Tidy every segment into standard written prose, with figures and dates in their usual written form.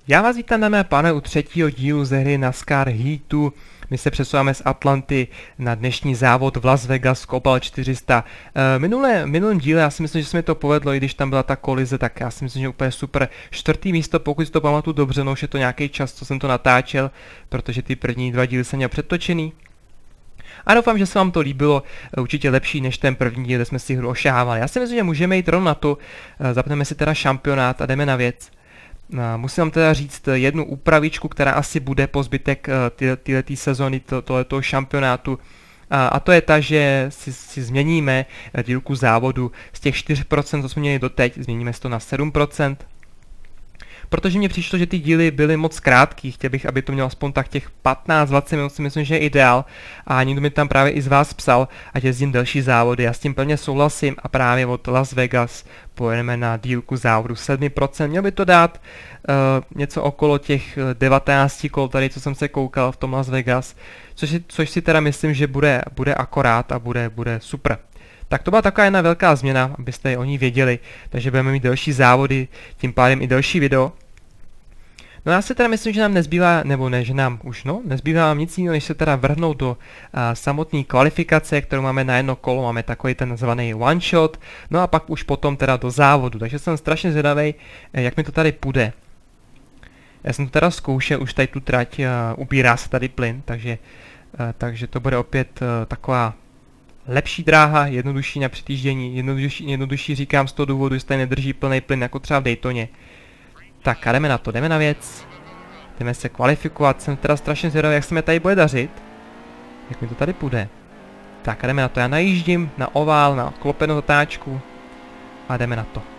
Já vás vítám, dámy a pánové, u třetího dílu ze hry NASCAR Heatu. My se přesouváme z Atlanty na dnešní závod v Las Vegas Copal 400. Minulém díle já si myslím, že se mi to povedlo, i když tam byla ta kolize, tak já si myslím, že úplně super. Čtvrtý místo, pokud si to pamatuju dobře, no už je to nějaký čas, co jsem to natáčel, protože ty první dva díly jsem měl předtočený. A doufám, že se vám to líbilo, určitě lepší než ten první díl, kde jsme si hru ošahávali. Já si myslím, že můžeme jít rovnou na to, zapneme si teda šampionát a jdeme na věc. Musím vám teda říct jednu úpravičku, která asi bude po zbytek této sezóny, tohoto šampionátu. A to je ta, že si změníme dílku závodu z těch 4%, co jsme měli doteď, změníme si to na 7%. Protože mně přišlo, že ty díly byly moc krátký, chtěl bych, aby to mělo aspoň tak těch 15-20 minut, si myslím, že je ideál. A někdo mi tam právě i z vás psal, ať jezdím delší závody, já s tím plně souhlasím a právě od Las Vegas pojedeme na dílku závodu 7%. Měl by to dát něco okolo těch 19 kol tady, co jsem se koukal v tom Las Vegas, což si teda myslím, že bude akorát a bude super. Tak to byla taková jedna velká změna, abyste o ní věděli, takže budeme mít další závody, tím pádem i další video. No já si teda myslím, že nám nezbývá, nebo ne, že nám už nezbývá nám nic jiného, než se teda vrhnout do samotné kvalifikace, kterou máme na jedno kolo, máme takový ten zvaný one shot, no a pak už potom teda do závodu, takže jsem strašně zvědavý, jak mi to tady půjde. Já jsem to teda zkoušel, už tady tu trať, ubírá se tady plyn, takže to bude opět taková lepší dráha, jednodušší na přetíždění, jednodušší říkám z toho důvodu, že se tady nedrží plný plyn, jako třeba v Daytoně. Tak a jdeme na to, jdeme na věc. Jdeme se kvalifikovat, jsem teda strašně zvědavý, jak se mi tady bude dařit. Jak mi to tady půjde. Tak a jdeme na to, já najíždím na ovál, na klopenou zatáčku. A jdeme na to.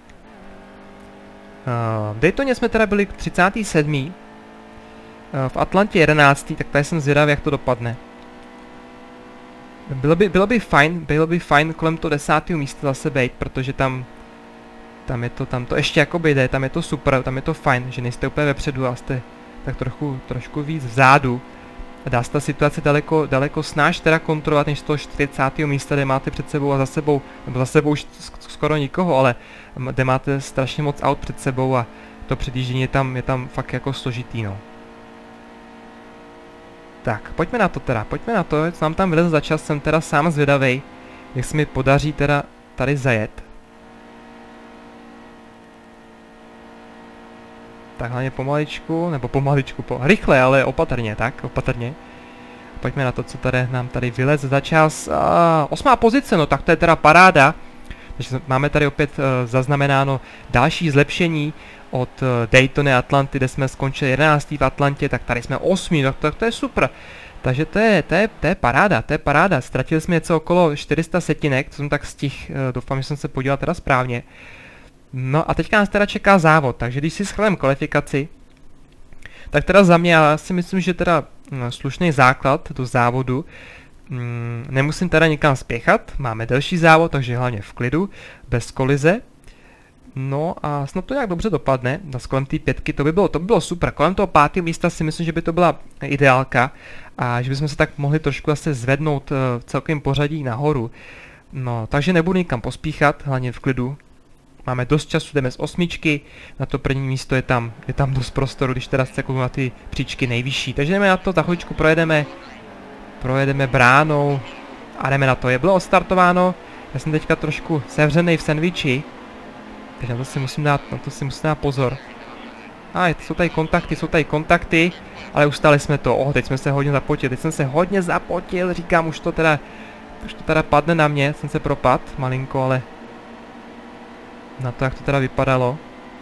V Daytoně jsme teda byli 37. V Atlantě 11. Tak tady jsem zvědavý, jak to dopadne. Bylo by fajn kolem toho 10. místa zase bejt, protože tam to ještě jakoby jde, tam je to super, tam je to fajn, že nejste úplně vepředu a jste tak trošku víc vzadu. A dá se ta situace daleko snáš teda kontrolovat, než z toho 40. místa, kde máte před sebou a za sebou už skoro nikoho, ale kde máte strašně moc aut před sebou a to předjíždění je tam fakt jako složitý, no. Tak, pojďme na to, co nám tam vyleze za čas, jsem teda sám zvědavej, jak se mi podaří teda tady zajet. Tak hlavně rychle, ale opatrně, opatrně. Pojďme na to, co tady nám tady vyleze za čas. 8. pozice, no tak to je teda paráda. Takže máme tady opět zaznamenáno další zlepšení od Daytony Atlanty, kde jsme skončili 11. v Atlantě, tak tady jsme 8. No, tak to je super. Takže to je paráda, Ztratili jsme něco okolo 400 setinek, co jsem tak stihl, doufám, že jsem se podíval teda správně. No a teďka nás teda čeká závod, takže když si schválím kvalifikaci, tak teda za mě, já si myslím, že teda slušný základ do závodu. Nemusím teda nikam spěchat, máme delší závod, takže hlavně v klidu, bez kolize. No a snad to nějak dobře dopadne, kolem té 5, to by bylo super, kolem toho 5. místa si myslím, že by to byla ideálka a že bychom se tak mohli trošku zase zvednout v celkovém pořadí nahoru. No, takže nebudu nikam pospíchat, hlavně v klidu. Máme dost času, jdeme z 8, na to první místo je tam dost prostoru, když teda se kouknu na ty příčky nejvyšší. Takže jdeme na to, za chvíličku projedeme bránou a jdeme na to. Bylo odstartováno, já jsem teďka trošku sevřenej v sendviči, takže na to si musím dát pozor. Jsou tady kontakty, ale ustali jsme to. Teď jsme se hodně zapotil, říkám, už to teda padne na mě, jsem se propadl malinko, ale na to, jak to teda vypadalo.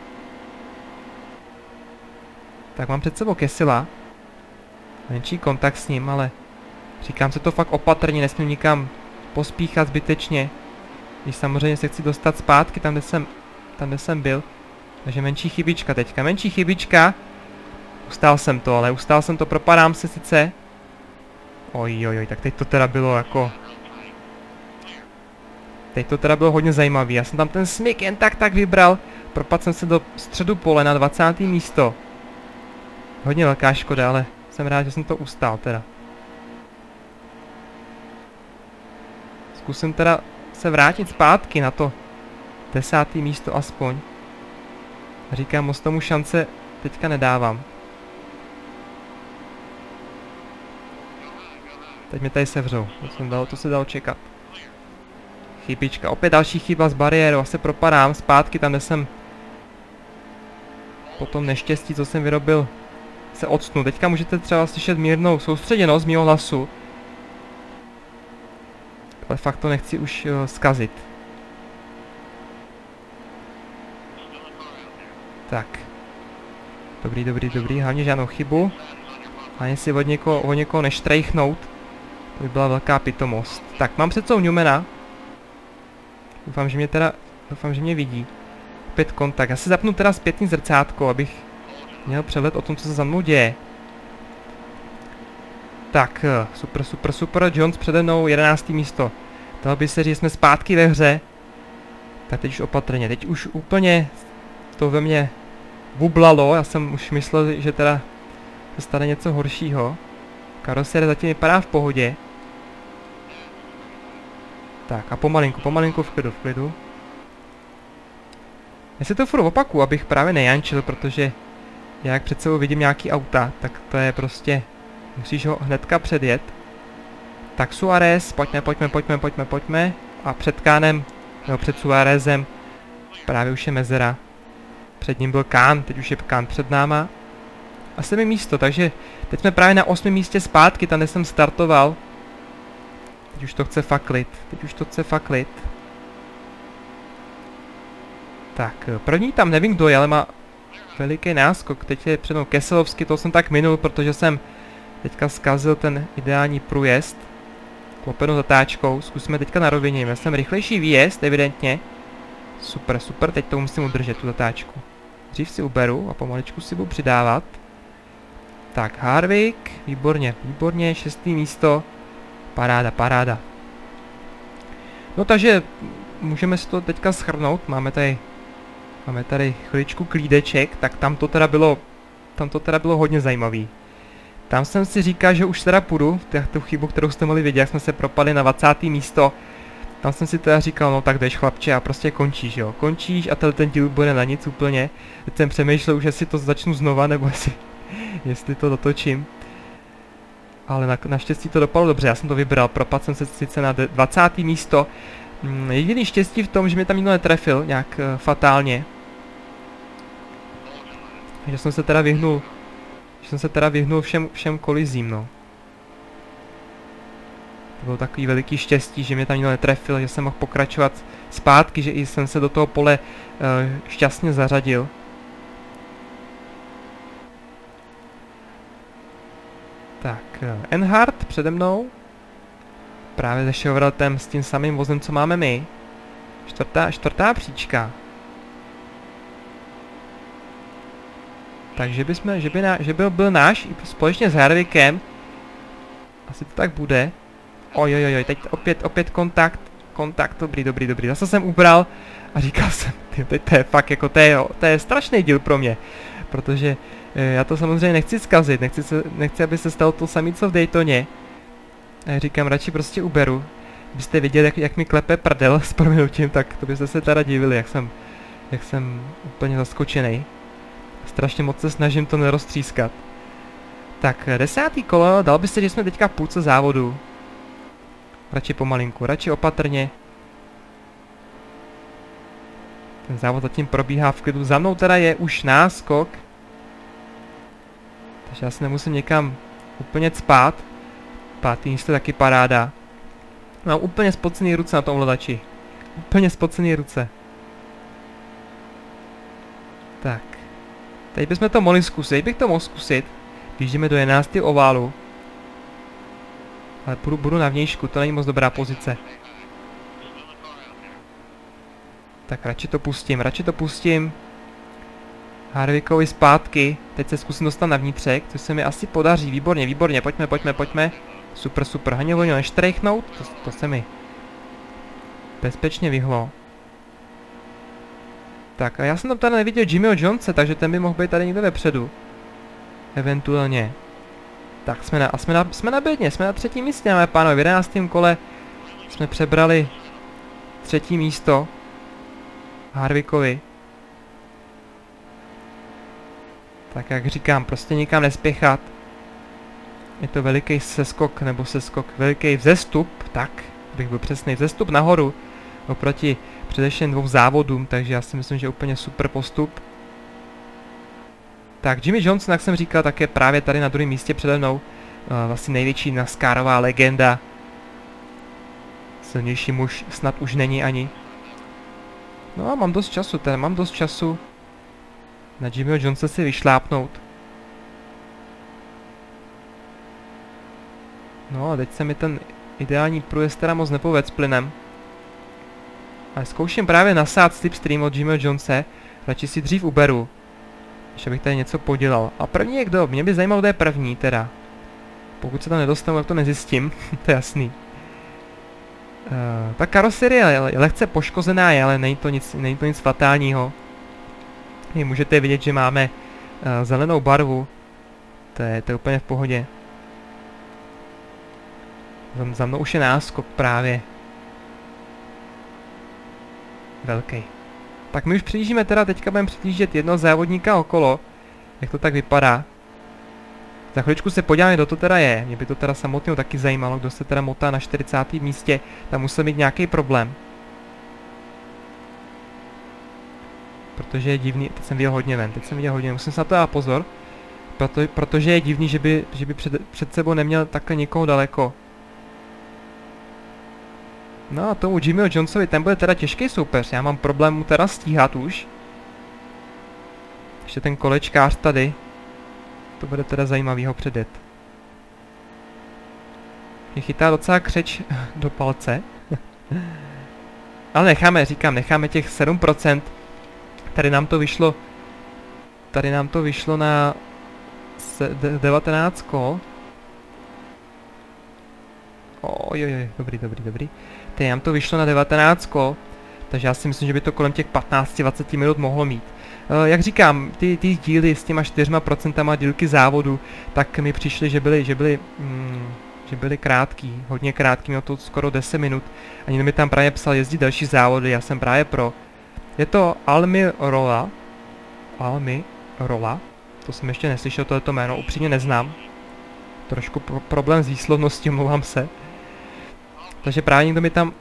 Tak mám před sebou Kesila. Menší kontakt s ním, ale říkám se to fakt opatrně, nesmím nikam pospíchat zbytečně. Když samozřejmě se chci dostat zpátky tam, kde jsem byl. Takže menší chybička. Ustál jsem to, propadám se sice. Ojojoj, tak teď to teda bylo jako... Teď to teda bylo hodně zajímavý, já jsem tam ten smyk jen tak vybral, propadl jsem se do středu pole na 20. místo. Hodně velká škoda, ale jsem rád, že jsem to ustál teda. Zkusím teda se vrátit zpátky na to 10. místo aspoň. Říkám, moc tomu šance teďka nedávám. Teď mě tady sevřou, to se dalo čekat. Chybička, opět další chyba s bariérou, se propadám zpátky tam, kde jsem po tom neštěstí, co jsem vyrobil, se octnu. Teďka můžete třeba slyšet mírnou soustředěnost mýho hlasu. Ale fakt to nechci už zkazit. Tak. Dobrý, hlavně žádnou chybu. Hlavně si od někoho neštrejchnout. To by byla velká pitomost. Tak, mám před sebou Newmana. Doufám, že mě vidí. Opět kontakt. Já si zapnu teda zpětný zrcátko, abych měl přehled o tom, co se za mnou děje. Tak, super. Jones přede mnou, 11. místo. Dalo by se říct, že jsme zpátky ve hře. Tak teď už opatrně. Teď už úplně to ve mně bublalo. Já jsem už myslel, že teda se stane něco horšího. Karosérie zatím vypadá v pohodě. Tak a pomalinku v klidu. Já si to furt opakuju, abych právě nejančil, protože jak před sebou vidím nějaký auta, tak to je prostě, musíš ho hnedka předjet. Tak Suárez, pojďme. A před Kánem, nebo před Suárezem, právě už je mezera. Před ním byl Kán, teď už je Kán před náma. A 7. místo, takže teď jsme právě na 8. místě zpátky, tam kde jsem startoval. Teď už to chce faklit. Tak, první tam nevím kdo je, ale má veliký náskok. Teď je před mnou Keselovský, to jsem tak minul, protože jsem teďka zkazil ten ideální průjezd. Klopenou zatáčkou, zkusíme teďka na rovině, já jsem rychlejší výjezd, evidentně. Super, teď to musím udržet, tu zatáčku. Dřív si uberu a pomaličku si budu přidávat. Tak, Harvick, výborně, 6. místo. Paráda. No takže můžeme si to teďka shrnout, máme tady chviličku klídeček, tak tam to teda bylo hodně zajímavý. Tam jsem si říkal, že už teda půjdu, tu chybu, kterou jste mohli vidět, jak jsme se propadli na 20. místo. Tam jsem si teda říkal, no tak jdeš chlapče a prostě končíš, jo. Končíš a ten díl bude na nic úplně. Teď jsem přemýšlel už, jestli to začnu znova, nebo jestli to dotočím. Ale naštěstí to dopadlo dobře, já jsem to vybral, propadl jsem se sice na 20. místo. Jediný štěstí v tom, že mě tam nikdo netrefil nějak fatálně. Že jsem se teda vyhnul všem kolizím, no. To bylo takový veliký štěstí, že mě tam nikdo netrefil, že jsem mohl pokračovat zpátky, že i jsem se do toho pole šťastně zařadil. Tak, Earnhardt přede mnou. Právě se Chevroletem s tím samým vozem, co máme my. Čtvrtá příčka. Takže že byl náš i společně s Harvickem. Asi to tak bude. Ojojoj, teď opět kontakt, dobrý. Zase jsem ubral a říkal jsem, teď to je fakt jako, to je strašný díl pro mě. Protože já to samozřejmě nechci zkazit, nechci, aby se stalo to samé, co v Daytoně. A říkám, radši prostě uberu. Byste viděli, jak mi klepe prdel s prominutím, tak to byste se teda divili, jak jsem úplně zaskočený. Strašně moc se snažím to neroztřískat. Tak, 10. kolo, dal by se, že jsme teďka v půlce závodu. Radši pomalinku, radši opatrně. Ten závod zatím probíhá v klidu. Za mnou teda je už náskok. Takže já se nemusím někam úplně cpát. 5. místo taky paráda. Mám úplně spocený ruce na tom ovladači. Úplně spocený ruce. Tak. Teď bychom to mohli zkusit. Bych to mohl zkusit. Běžíme do 11. oválu. Ale budu na vnějšku, to není moc dobrá pozice. Tak radši to pustím. Harvickovi zpátky. Teď se zkusím dostat na vnitřek, což se mi asi podaří. Výborně, pojďme. Super. Haně volně neštrejchnout, to se mi bezpečně vyhlo. Tak a já jsem tam tady neviděl Jimmyho Jonese, takže ten by mohl být tady někde vepředu. Eventuálně. Tak jsme na bedně, jsme na 3. místě, dámy a pánové, v 11. kole jsme přebrali 3. místo Harvickovi. Tak jak říkám, prostě nikam nespěchat. Je to veliký seskok, nebo veliký vzestup, tak, bych byl přesný, vzestup nahoru oproti především 2 závodům, takže já si myslím, že úplně super postup. Tak Jimmie Johnson, jak jsem říkal, tak je právě tady na druhém místě přede mnou. Vlastně největší NASCARová legenda. Silnější muž snad už není ani. No a mám dost času, na Jimmieho Johnsona si vyšlápnout. No a teď se mi ten ideální průjezd teda moc nepovedl s plynem. Ale zkouším právě nasát slipstream od Jimmieho Johnsona, radši si dřív uberu, než abych tady něco podělal. A první je kdo? Mě by zajímalo, kdo je první teda. Pokud se tam nedostanu, tak to nezjistím, to je jasný. Ta karoserie je lehce poškozená, ale není to nic fatálního. Můžete vidět, že máme zelenou barvu. To je úplně v pohodě. Za mnou už je náskok právě. Velký. Tak my už přijíždíme teda, teďka budeme přijíždět jednoho závodníka okolo. Jak to tak vypadá. Za chviličku se podíváme, kdo to teda je. Mě by to teda samotného taky zajímalo, kdo se teda motá na 40. místě. Tam musel mít nějaký problém. Protože je divný, teď jsem viděl hodně ven, musím se na to dát pozor. Protože je divný, že by před sebou neměl takhle někoho daleko. No a tomu Jimmieho Johnsonovi, ten bude teda těžký soupeř, já mám problém mu teda stíhat už. Ještě ten kolečkář tady. To bude teda zajímavý ho předjet. Mě chytá docela křeč do palce. Ale necháme těch 7%. Tady nám to vyšlo na 19. Ojojoj, dobrý. Tady nám to vyšlo na 19. Takže já si myslím, že by to kolem těch 15-20 minut mohlo mít. Jak říkám, ty díly s těma 4% dílky závodu, tak mi přišly, že byly krátký, hodně krátký, mělo to skoro 10 minut. A někdo mi tam právě psal jezdit další závody, já jsem právě pro. Je to Almirola, to jsem ještě neslyšel, tohleto jméno, upřímně neznám. Trošku problém s výslovností, omlouvám se. Takže právě někdo mi tam...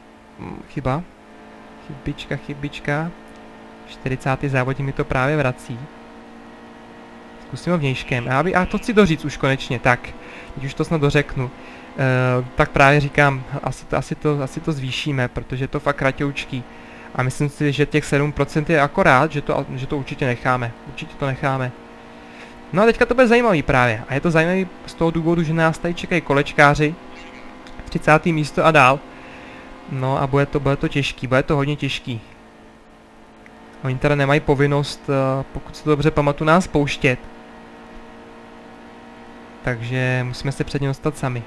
Chybička. 40. závodník mi to právě vrací. Zkusím ho vnějškem. A to chci doříct už konečně, tak. Teď už to snad dořeknu. Tak právě říkám, asi to zvýšíme, protože je to fakt kratoučký. A myslím si, že těch 7% je akorát, že to určitě necháme. No a teďka to bude zajímavý právě. A je to zajímavý z toho důvodu, že nás tady čekají kolečkáři. 30. místo a dál. No a bude to těžký, bude to hodně těžký. Oni teda nemají povinnost, pokud se to dobře pamatuju, nás pouštět. Takže musíme se před ně dostat sami.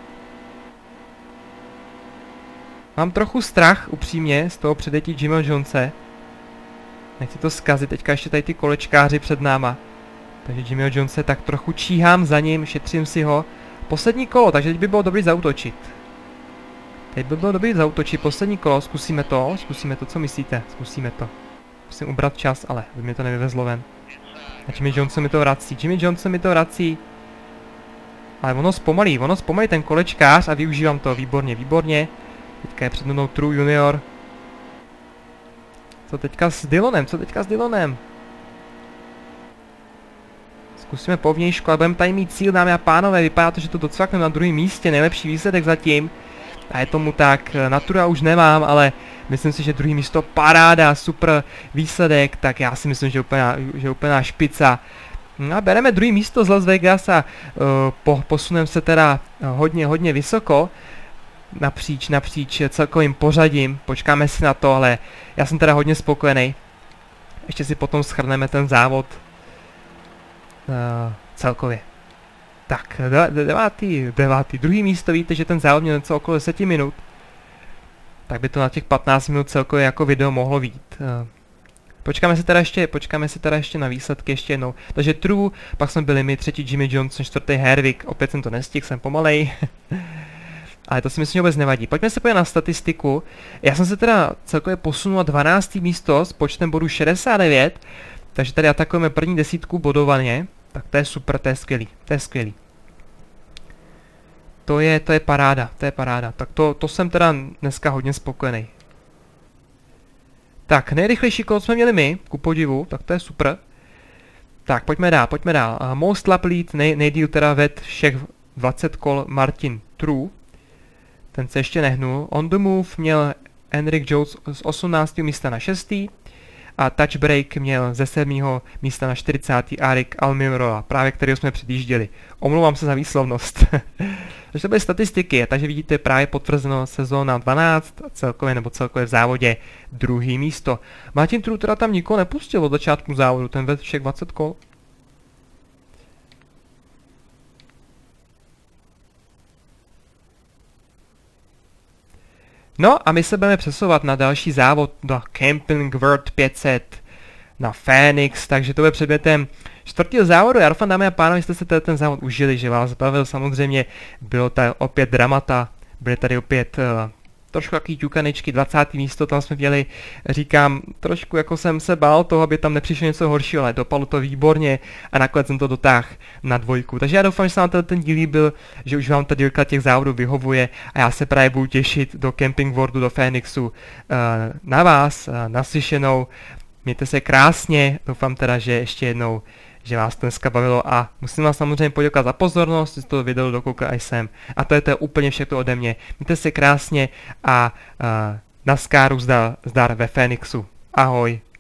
Mám trochu strach, upřímně, z toho předjetí Jimmieho Johnsona. Nechci to zkazit, teďka ještě tady ty kolečkáři před náma. Takže Jimmieho Johnsona tak trochu číhám za ním, šetřím si ho. Poslední kolo, takže teď by bylo dobrý zaútočit. Poslední kolo, zkusíme to, co myslíte? Zkusíme to. Musím ubrat čas, ale by mě to nevyvezlo ven. A Jimmie Johnson mi to vrací. Ale ono zpomalí ten kolečkář a využívám to, výborně. Teďka je před mnou True Junior. Co teďka s Dylanem? Zkusíme povnějšku, ale budeme tady mít cíl, dámy a pánové, vypadá to, že to docvakneme na druhém místě, nejlepší výsledek zatím. A je tomu tak, Natura už nemám, ale myslím si, že druhý místo paráda, super výsledek, tak já si myslím, že úplná špica. No a bereme druhý místo z Las Vegas a posuneme se teda hodně vysoko napříč celkovým pořadím, počkáme si na to, ale já jsem teda hodně spokojený. Ještě si potom shrneme ten závod celkově. Tak, devátý, druhý místo, víte, že ten závod měl něco okolo 10 minut. Tak by to na těch 15 minut celkově jako video mohlo být. Počkáme se teda ještě na výsledky ještě jednou. Takže True, pak jsme byli my, třetí Jimmie Johnson, čtvrtý Herwig, opět jsem to nestihl, jsem pomalej. Ale to si myslím, že vůbec nevadí. Pojďme se podívat na statistiku. Já jsem se teda celkově posunul na 12. místo s počtem bodů 69. Takže tady atakujeme první 10 bodovaně. Tak to je super, to je skvělý, to je skvělý. To je paráda, to je paráda. Tak to jsem teda dneska hodně spokojený. Tak, nejrychlejší kolo jsme měli my, ku podivu, tak to je super. Tak, pojďme dál, pojďme dál. Most lap lead, nejdýl teda ved všech 20 kol Martin True. Ten se ještě nehnul. On the move měl Henrik Jones z 18. místa na 6. A touch break měl ze 7. místa na 40. Arik Almirola, právě kterého jsme předjížděli. Omlouvám se za výslovnost. Takže to byly statistiky, takže vidíte právě potvrzeno sezóna 12, celkově v závodě 2. místo. Martin True teda tam nikoho nepustil od začátku závodu, ten vedl všech 20 kol. No a my se budeme přesouvat na další závod, do Camping World 500, na Phoenix, takže to bude předmětem 4. závodu. Já doufám, dámy a pánové, jste se ten závod užili, že vás bavil. Samozřejmě bylo tady opět dramata, byly tady opět trošku takový ťukaničky, 20. místo, tam jsme měli, říkám, trošku jako jsem se bál toho, aby tam nepřišlo něco horšího, ale dopadlo to výborně a nakonec jsem to dotáhl na 2. Takže já doufám, že se vám ten díl líbil, že už vám ta dílka těch závodů vyhovuje a já se právě budu těšit do Camping Worldu, do Phoenixu na vás, naslyšenou. Mějte se krásně, doufám teda, že ještě jednou, že vás to dneska bavilo a musím vám samozřejmě poděkovat za pozornost, že jste to video dokoukali až sem. A to je úplně všechno ode mě. Mějte se krásně a na skáru zdar ve Phoenixu. Ahoj.